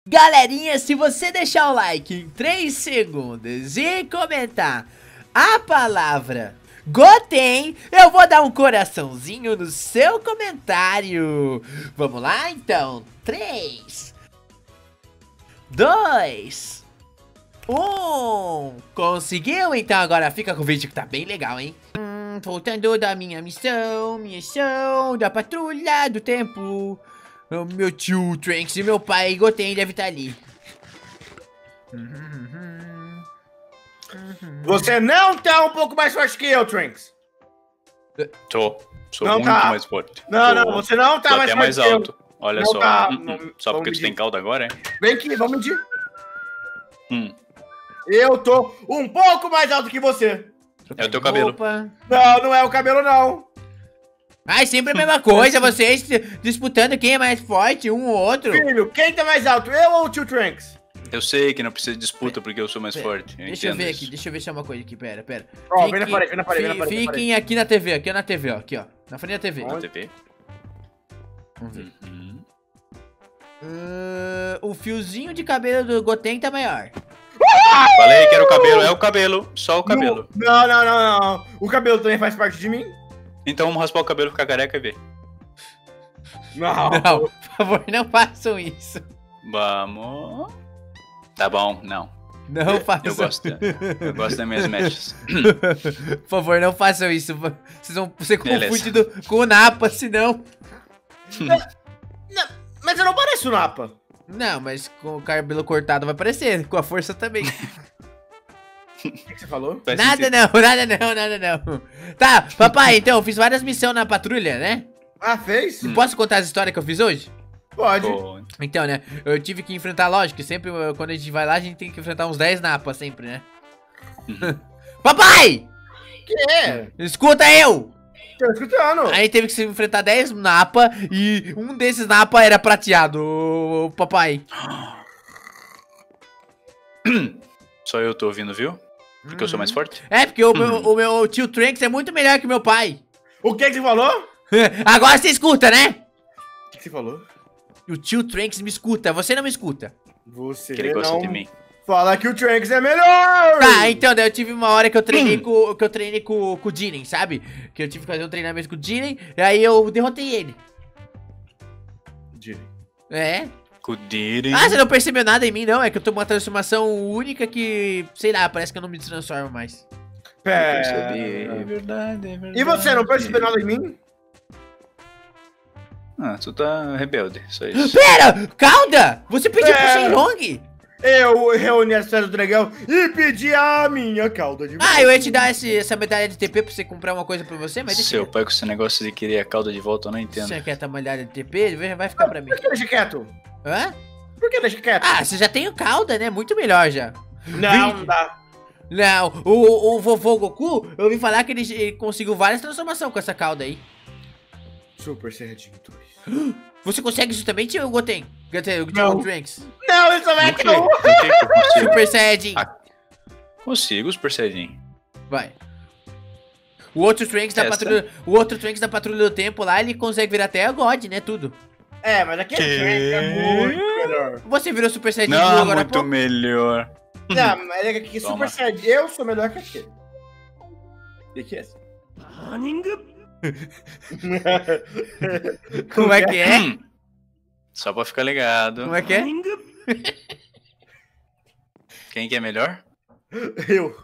Galerinha, se você deixar o like em 3 segundos e comentar a palavra Goten, eu vou dar um coraçãozinho no seu comentário. Vamos lá então? 3, 2, 1. Conseguiu? Então agora fica com o vídeo que tá bem legal, hein? Voltando da minha missão da patrulha do tempo. O meu tio Trunks e meu pai Goten devem estar ali. Você não tá um pouco mais forte que eu, Trunks. Sou Não muito tá. mais forte. Não, você não tá Tô mais até forte mais que eu. alto. Olha Não só. tá. Só Vamos porque tu medir. tem cauda agora, é? Vem aqui, vamos medir. Eu tô um pouco mais alto que você. É o teu cabelo. Opa. Não é o cabelo, não. Ai, sempre a mesma coisa, vocês disputando quem é mais forte, um ou outro. Filho, quem tá mais alto, eu ou o tio Trunks? Eu sei que não precisa de disputa porque eu sou mais forte. Deixa eu ver entendo aqui, isso. deixa eu ver se é uma coisa aqui, pera. Ó, vem na parede, vem na parede. Fiquem aqui na TV, ó, aqui ó, na frente da TV. Na TV? Vamos ver. Uhum. O fiozinho de cabelo do Goten tá maior. Falei que era o cabelo, é o cabelo. Só o cabelo. Não. O cabelo também faz parte de mim? Então vamos raspar o cabelo, ficar careca e ver. Não. Não, por favor, não façam isso. Vamos. Tá bom, não. Não façam. Eu gosto das minhas mechas. Por favor, não façam isso. Vocês vão ser Beleza. confundidos com o Napa, senão. Não, mas eu não pareço o Napa. Não, mas com o cabelo cortado vai aparecer, com a força também. O que você falou? Faz Nada sentido. não. Tá, papai, então, eu fiz várias missões na patrulha, né? Ah, fez? Posso contar as histórias que eu fiz hoje? Pode. Pô, Então, né, eu tive que enfrentar, lógico, sempre quando a gente vai lá, a gente tem que enfrentar uns 10 napas, sempre, né? Papai! Que é? Escuta eu! Tô escutando. Aí teve que se enfrentar 10 napa e um desses napa era prateado, ô, papai. Só eu tô ouvindo, viu? Porque eu sou mais forte? É, porque o meu tio Trunks é muito melhor que meu pai. O que você falou? Agora você escuta, né? O que você falou? O tio Trunks me escuta, você não me escuta. Você Que ele gosta não de mim. fala que o Trunks é melhor. Tá, então, daí eu tive uma hora que eu treinei com o Jiren, sabe? Que eu tive que fazer um treinamento com o Jiren, e aí eu derrotei ele. É? Cudirem. Ah, você não percebeu nada em mim, não? É que eu tô com uma transformação única que, sei lá, parece que eu não me transformo mais. Percebi. É verdade, é verdade. E você não percebeu nada em mim? Ah, tu tá rebelde, só isso. Pera! Cauda! Você pediu pro Pera. Shenlong? Eu reuni a história do dragão e pedi a minha cauda de Ah, eu ia te dar essa medalha de TP pra você comprar uma coisa pra você, mas deixa Seu pai com esse negócio de querer a cauda de volta, eu não entendo. Você quer essa medalha de TP? Vai ficar pra mim. Por que deixa quieto? Hã? Por que deixa quieto? Ah, você já tem o cauda, né? Muito melhor já. Não dá. Não, o vovô Goku, eu ouvi falar que ele conseguiu várias transformações com essa cauda aí. Super Saiyajin 2. Você consegue isso também, tio Goten? O Não. Trunks? Não, isso vai O que quê? não. O que que eu consigo? Super Saiyajin. Ah. Consigo, Super Saiyajin. Vai. O outro Trunks da Essa. patrulha, o outro Trunks da patrulha do tempo lá, ele consegue virar até a God, né, tudo. É, mas aquele Que? Trunks é muito melhor. Você virou Super Saiyajin Não, agora há muito pouco? melhor. Não, mas é que Toma. Super Saiyajin, eu sou melhor que aquele. E que é esse? Como é que é? Só pra ficar ligado. Como é que é? Quem que é melhor? Eu.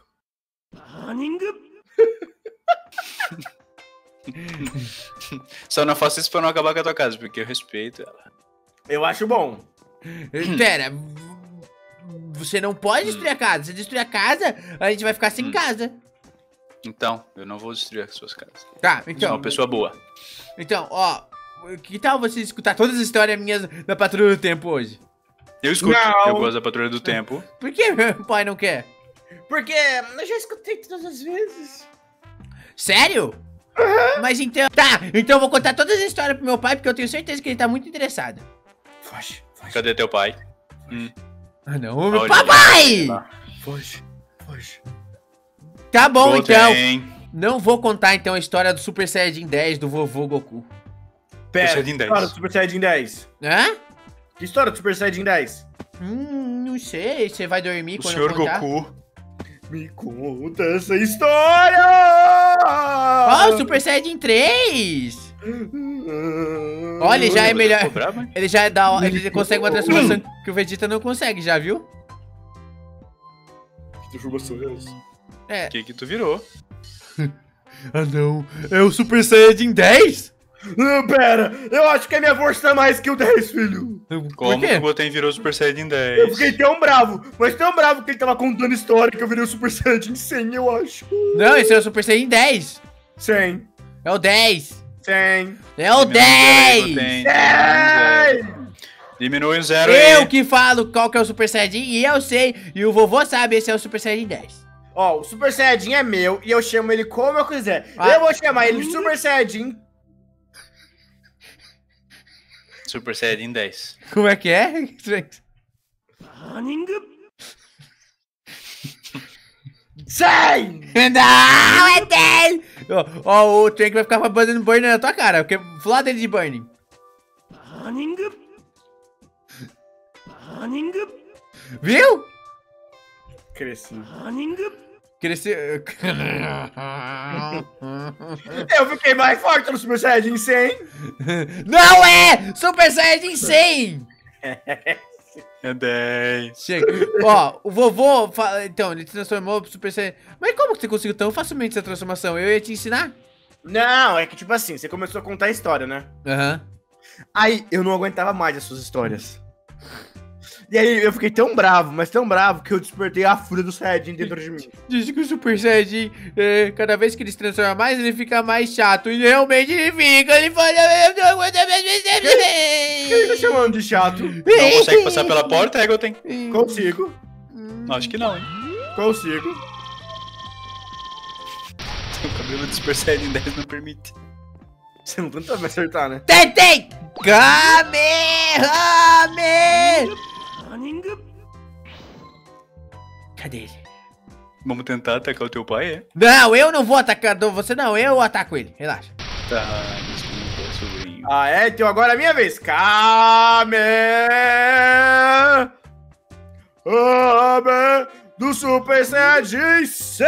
Só não faço isso pra não acabar com a tua casa, porque eu respeito ela. Eu acho bom. Pera, você não pode destruir a casa. Se destruir a casa, a gente vai ficar sem casa. Então, eu não vou destruir as suas casas. Tá, Sou então. uma pessoa boa. Então, ó. Que tal você escutar todas as histórias minhas da Patrulha do Tempo hoje? Eu escuto, Não. eu gosto da Patrulha do Tempo. Por que meu pai não quer? Porque eu já escutei todas as vezes. Sério? Mas então. Tá, então eu vou contar todas as histórias pro meu pai, porque eu tenho certeza que ele tá muito interessado. Foge. Cadê teu pai? Ah, não, meu Olha papai! lá. Foge. Tá bom, então. Goten. Não vou contar então a história do Super Saiyajin 10 do vovô Goku. Pera, Saiyajin 10. história do Super Saiyajin 10. Hã? Que história do Super Saiyajin 10? Não sei. Você vai dormir O quando senhor eu contar? Goku. Me conta essa história! Ó, o Super Saiyajin 3! Olha, ele já é melhor. Ficou bravo, hein? Ele já é da hora. Ele consegue uma transformação que o Vegeta não consegue, já viu? Que transformação é essa? É. O que tu virou? Ah, não. É o Super Saiyajin 10? Pera, eu acho que a minha força tá mais que o 10, filho. Por Como que quê? o Goten virou Super Saiyajin 10? Eu fiquei tão bravo, mas tão bravo que ele tava contando história que eu virei o Super Saiyajin 100, eu acho. Não, esse é o Super Saiyajin 10. 100, É o 10. 100, É o 10. 100! Diminui um zero Eu aí. que falo qual que é o Super Saiyajin e eu sei. E o vovô sabe, esse é o Super Saiyajin 10. Ó, o Super Saiyajin é meu e eu chamo ele como eu quiser. Ah. Eu vou chamar ele de Super Saiyajin. Super Saiyajin 10. Como é que é? Sai! Não, é 10! Ó, o Trank vai ficar fazendo burning na tua cara, porque flá dele de burning. Viu? Cresci. Cresceu. Eu fiquei mais forte no Super Saiyajin 100. Não é! Super Saiyajin 100! É 10. Chega. Ó, o vovô. Então, ele se transformou pro Super Saiyajin. Mas como que você conseguiu tão facilmente essa transformação? Eu ia te ensinar? Não, é que tipo assim, você começou a contar a história, né? Aham. Aí eu não aguentava mais as suas histórias. E aí eu fiquei tão bravo, mas tão bravo, que eu despertei a fúria do Saiyajin dentro de mim. Diz que o Super Saiyajin, cada vez que ele se transforma mais, ele fica mais chato. E realmente ele fica. Ele fala. Quem tá chamando de chato? Não consegue passar pela porta, é, Goten? Consigo, Acho que não, hein? consigo. O cabelo do Super Saiyajin 10 não permite. Você não tenta me acertar, né? Tentei! Kamehameha! Cadê ele? Vamos tentar atacar o teu pai, é? Não, eu não vou atacar você, não. Eu ataco ele. Relaxa. Tá, desculpa, sobrinho. Ah, é? Então agora é a minha vez. Kamehameha do Super Saiyajin 100!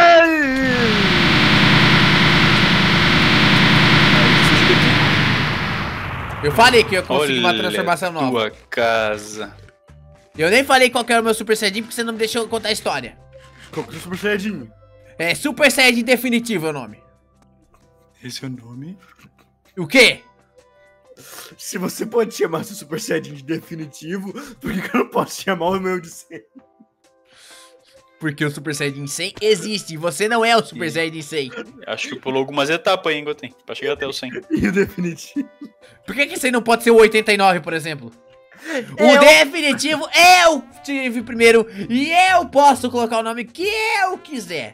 Eu falei que eu consegui uma Olha transformação nova. tua casa. Eu nem falei qual que era o meu Super Saiyajin porque você não me deixou contar a história. Qual que é o Super Saiyajin? É Super Saiyajin definitivo é o nome. Esse é o nome? O quê? Se você pode chamar seu Super Saiyajin de definitivo, por que eu não posso chamar o meu de 100? Porque o Super Saiyajin 100 existe. Você não é o Super Saiyajin 100. Acho que pulou algumas etapas aí, hein, Goten? Pra chegar até o 100. E o definitivo? Por que você não pode ser o 89, por exemplo? O Eu- definitivo eu tive primeiro e eu posso colocar o nome que eu quiser.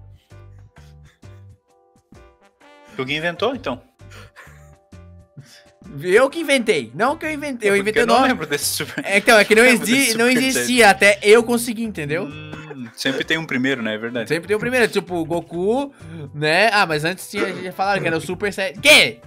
Alguém inventou, então? Eu que inventei, não que eu inventei. Eu Porque inventei eu o não nome. lembro desse Super... É, então, é que não, lembro desse não Super existia até eu conseguir, entendeu? Sempre tem um primeiro, né? É verdade. Sempre tem o primeiro, tipo, o Goku, né? Ah, mas antes tinha, já falaram que era o Super Saiyajin. Que?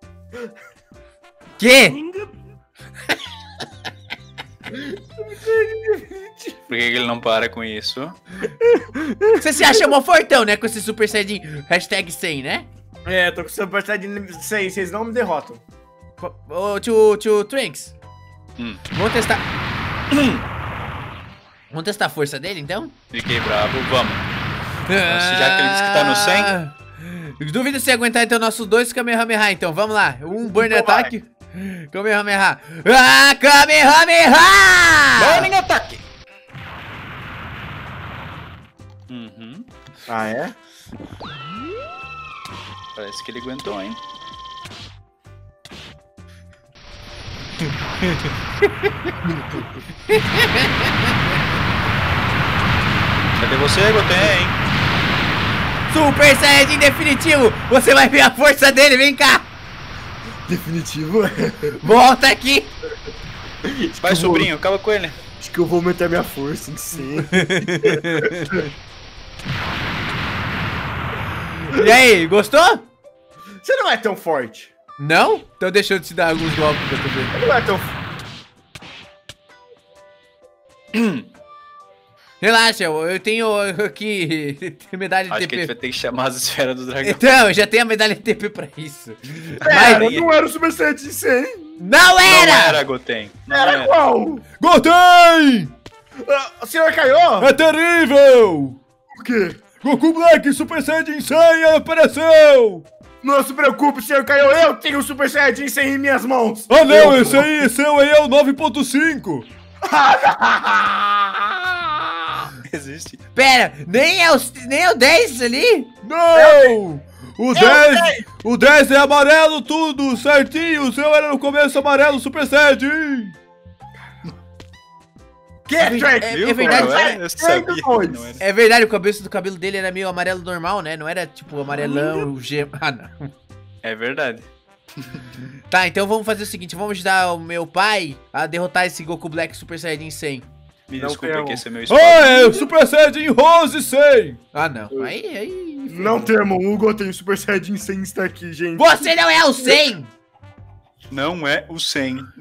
Por que ele não para com isso? Você se acha mó fortão, né? Com esse Super Saiyajin hashtag 100, né? É, tô com o Super Saiyajin 100, vocês não me derrotam. Ô, tio Trunks, vamos testar. Vamos testar a força dele, então? Fiquei bravo, vamos. Já que ele disse que tá no 100. Duvido se aguentar então nossos dois Kamehameha, então. Vamos lá. Um burn Então vai. ataque. Kamehameha. Ah, Kamehameha! Burning ataque! Uhum. Ah, é? Parece que ele aguentou, hein? Cadê você, Goten? Super Saiyajin definitivo. Você vai ver a força dele. Vem cá. Definitivo? Volta aqui. Vai, sobrinho, acaba com ele. Acho que eu vou aumentar minha força em 100. E aí, gostou? Você não é tão forte. Não? Então deixa eu te dar alguns golpes pra tu ver. Não é tão... Relaxa, eu tenho aqui medalha de Acho que a gente TP. vai ter que chamar as esferas do dragão. Então, eu já tenho a medalha de TP pra isso. Pera, Mas não era o Super Saiyajin 100? não Não era! era, Goten. Não Era era. qual? Goten! O senhor Kaiô? É terrível! O quê? Goku Black Super Saiyajin 100 apareceu! Não se preocupe, senhor Kaiô, eu tenho o Super Saiyajin 100 em minhas mãos. Ah não, esse seu aí é o 9.5! Existe. Pera, nem é o 10 ali? Não! O 10 é amarelo tudo, certinho! O seu era no começo amarelo Super Saiyajin! Que, Trek? É verdade. Não era? Eu sabia que não era. É verdade, o cabeça do cabelo dele era meio amarelo normal, né? Não era tipo amarelão, gema. Ah, não. É verdade. Tá, então vamos fazer o seguinte, vamos ajudar o meu pai a derrotar esse Goku Black Super Saiyajin 100. Me Não desculpa temo. que esse é meu spoiler. é o Super Saiyajin Rose 100! Ah, não. Aí. Não temam, o Hugo tem o Super Saiyajin 100 está aqui, gente. Você não é o 100! Não é o 100.